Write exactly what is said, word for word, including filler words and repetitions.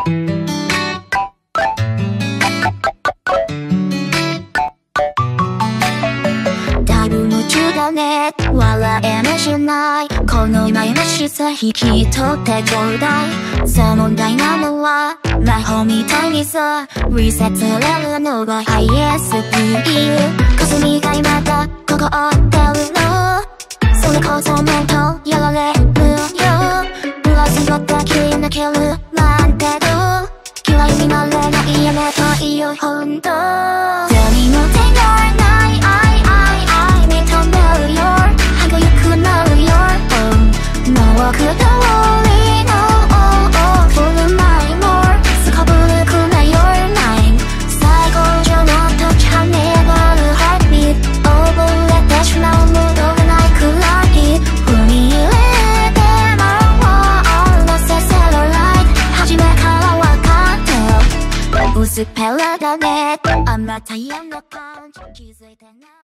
だいぶ夢中だね、笑えもしない。この悩ましさ引き取ってちょうだい。さあ問題なのは魔法みたいにさリセットされるのがハイエスピード。霞が今だここ追ってるの、それこそもっとやられるよ。ブラスを抱き抜けるなんてどう、嫌いになれないやめたいよほんと。何も手がない愛愛愛認めるよ、歯がゆくなるよ、oh、もうく通りの oh oh full my more すこぶるくな your mind 最高じゃもっとチャンネルる heartbeat 溺れてしまう戻れないくらい踏み入れてまう all the satellite 初めからわかってる薄っぺらだね、あまた嫌な感じ気づいてない。